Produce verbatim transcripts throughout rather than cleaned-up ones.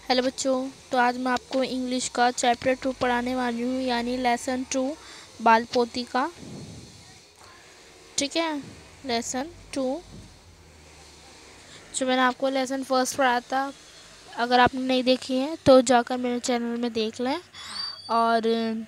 Hello बच्चों। तो आज मैं आपको इंग्लिश का चैप्टर टू पढ़ाने वाली हूँ, यानी लेसन टू बाल पोती का। ठीक है, लेसन टू। जो मैंने आपको लेसन फर्स्ट पढ़ाया था, अगर आपने नहीं देखी है तो जाकर मेरे चैनल में देख लें। और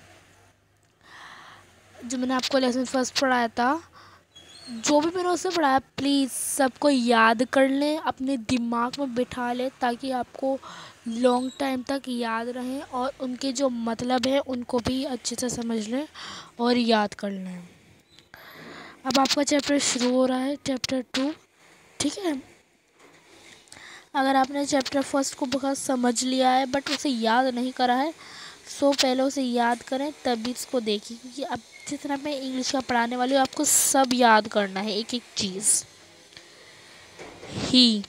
जो मैंने आपको लेसन फर्स्ट पढ़ाया था, जो भी मैंने उससे पढ़ाया, प्लीज़ सबको याद कर लें, अपने दिमाग में बिठा लें, ताकि आपको लॉन्ग टाइम तक याद रहें और उनके जो मतलब है उनको भी अच्छे से समझ लें और याद कर लें। अब आपका चैप्टर शुरू हो रहा है, चैप्टर टू। ठीक है, अगर आपने चैप्टर फर्स्ट को बहुत समझ लिया है बट उसे याद नहीं करा है, सो पहले उसे याद करें तभी इसको देखिए, क्योंकि अब जिस तरह मैं इंग्लिश का पढ़ाने वाली हूँ आपको सब याद करना है, एक एक चीज़। ही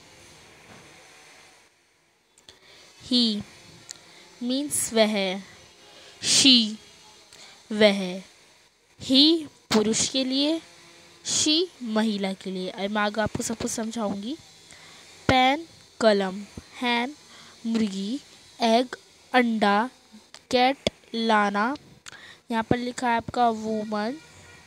ही मीन्स वह, शी वह, ही पुरुष के लिए, शी महिला के लिए। अब मैं आगे आपको सब कुछ समझाऊंगी। पेन कलम, हैन मुर्गी, एग अंडा, कैट लाना। यहाँ पर लिखा है आपका वूमन।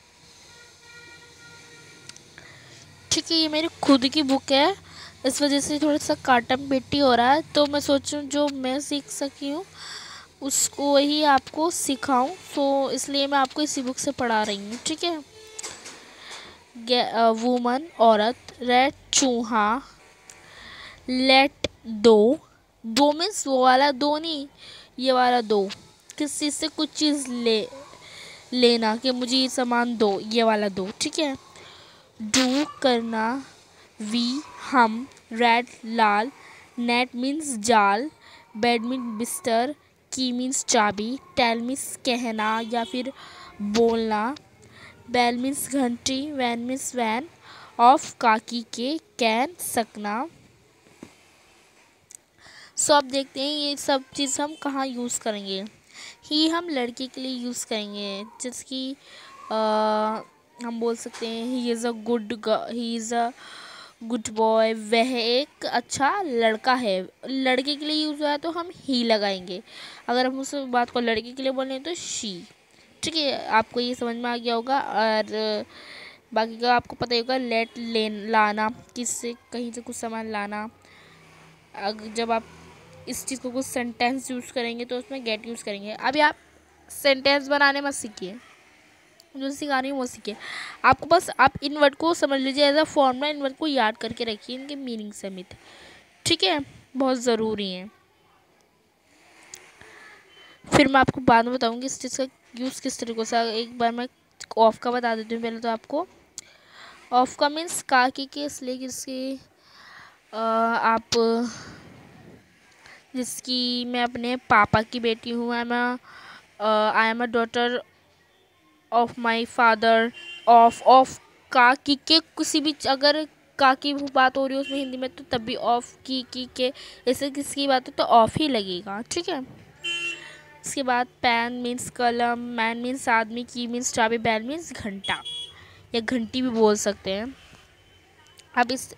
ठीक है, ये मेरी खुद की बुक है, इस वजह से थोड़ा सा काटम पेटी हो रहा है, तो मैं सोचूं जो मैं सीख सकी हूँ उसको ही आपको सिखाऊं, तो इसलिए मैं आपको इसी बुक से पढ़ा रही हूँ। ठीक है, वूमन औरत, रेड चूहा, लेट दो, दो मीन्स वो वाला दो नहीं, ये वाला दो, किसी से कुछ चीज़ ले लेना कि मुझे ये सामान दो, ये वाला दो। ठीक है, डू करना, वी हम, रेड लाल, नेट मीन्स जाल, बेड मीन्स बिस्तर, की मीन्स चाबी, टेल मीन्स कहना या फिर बोलना, बेल मीन्स घंटी, वैन मीन्स वैन, ऑफ काकी के, कैन सकना। सो अब देखते हैं ये सब चीज़ हम कहाँ यूज़ करेंगे। ही हम लड़के के लिए यूज़ करेंगे, जिसकी हम बोल सकते हैं he is a good he is a good boy, वह एक अच्छा लड़का है। लड़के के लिए यूज़ हुआ है तो हम ही लगाएंगे, अगर हम उस बात को लड़के के लिए बोलें तो शी। ठीक है, आपको ये समझ में आ गया होगा। और बाकी का आपको पता ही होगा, लेट ले लाना, किससे कहीं से कुछ सामान लाना। अगर जब आप इस चीज़ को कुछ सेंटेंस यूज़ करेंगे तो उसमें गेट यूज़ करेंगे। अभी आप सेंटेंस बनाने मत सीखिए, जो सिखा रही हूँ वो सीखिए। आपको बस आप इन वर्ड को समझ लीजिए एज अ फॉर्मूला, इन वर्ड को याद करके रखिए, इनके मीनिंग समेत। ठीक है, बहुत ज़रूरी है। फिर मैं आपको बाद में बताऊँगी इस चीज़ का यूज़ किस तरीके से। एक बार मैं ऑफ का बता देती हूँ पहले तो आपको। ऑफ का मीन्स काकी के, इसलिए किसकी आप जिसकी मैं अपने पापा की बेटी हूँ। I am I am a daughter of my father. Of of काकी के, किसी भी अगर का की बात हो रही है उसमें हिंदी में, तो तब भी ऑफ की की के, ऐसे किसकी बात हो तो ऑफ ही लगेगा। ठीक है, इसके बाद पेन मीन्स कलम, मैन मीन्स आदमी, की मीन्स चाबी, बैल मीन्स घंटा या घंटी भी बोल सकते हैं। अब इस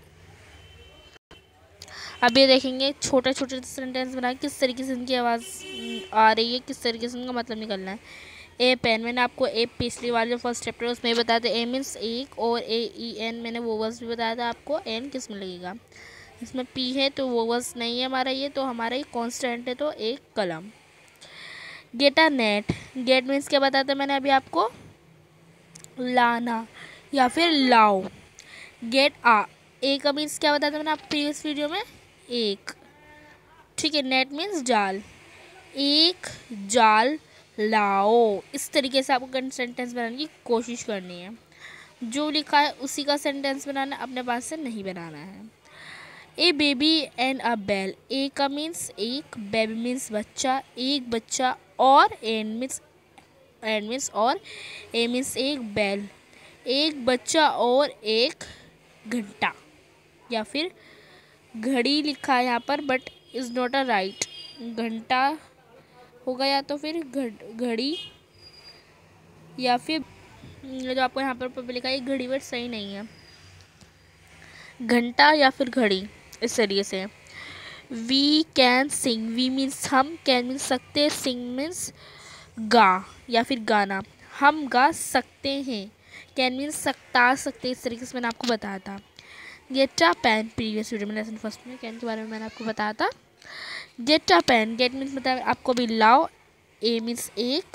अब ये देखेंगे छोटे छोटे सेंटेंस बना किस तरीके से इनकी आवाज़ आ रही है, किस तरीके से उनका मतलब निकलना है। ए पेन, मैंने आपको ए पिछली वाले जो फर्स्ट चैप्टर है उसमें बताया था, ए मीन्स एक, और ए ई एन मैंने वो वर्स भी बताया था आपको, एन किस में लगेगा। इसमें पी है तो वो वर्स नहीं है हमारा, ये तो हमारा ये कॉन्स्टेंट है, तो एक कलम। Get a net, get means क्या बताया था मैंने अभी आपको, लाना या फिर लाओ। गेट आ, ए का मीन्स क्या बताया था मैंने आप प्रीवियस वीडियो में, एक। ठीक है, नेट मीन्स जाल, एक जाल लाओ। इस तरीके से आपको सेंटेंस बनाने की कोशिश करनी है, जो लिखा है उसी का सेंटेंस बनाना, अपने पास से नहीं बनाना है। A baby and a bell, a का मीन्स एक, बेबी मीन्स बच्चा, एक बच्चा, और एंड मीन्स एंड मीन्स और, ए मीन्स एक, बेल एक बच्चा और एक घंटा या फिर घड़ी लिखा है यहाँ पर, but is not a right. घंटा होगा या तो फिर घड़ी, या फिर जो आपको यहाँ पर लिखा है घड़ी, वर्ड सही नहीं है, घंटा या फिर घड़ी, इस तरीके से। We can sing, we means हम, कैन मीन्स सकते, सिंग मीन्स गा या फिर गाना, हम गा सकते हैं। कैन मीन्स सकता सकते, इस तरीके से मैंने आपको बताया था। Get a pen, previous video में लेसन फर्स्ट में कैन के बारे में मैंने आपको बताया था। Get a pen, get means मतलब आपको भी लाओ, ए मीन्स एक,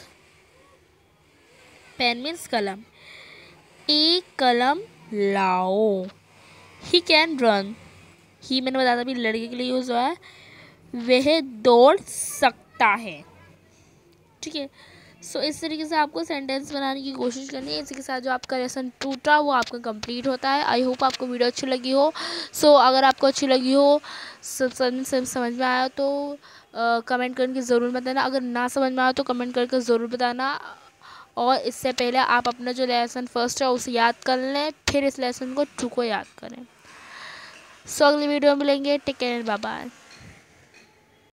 पेन मीन्स कलम, एक कलम लाओ। ही कैन रन, ही मैंने बताया था अभी लड़के के लिए यूज़ हुआ है, वह दौड़ सकता है। ठीक है, सो इस तरीके से आपको सेंटेंस बनाने की कोशिश करनी है। इसी के साथ जो आपका लेसन टू था वो आपका कंप्लीट होता है। आई होप आपको वीडियो अच्छी लगी हो। सो so, अगर आपको अच्छी लगी हो, सब सब समझ में आया तो कमेंट करके ज़रूर बताना। अगर ना समझ में आया तो कमेंट करके ज़रूर बताना। और इससे पहले आप अपना जो लेसन फर्स्ट है उसे याद कर लें, फिर इस लेसन को टू को याद करें। सो so, अगली वीडियो में मिलेंगे। Take care, bye bye.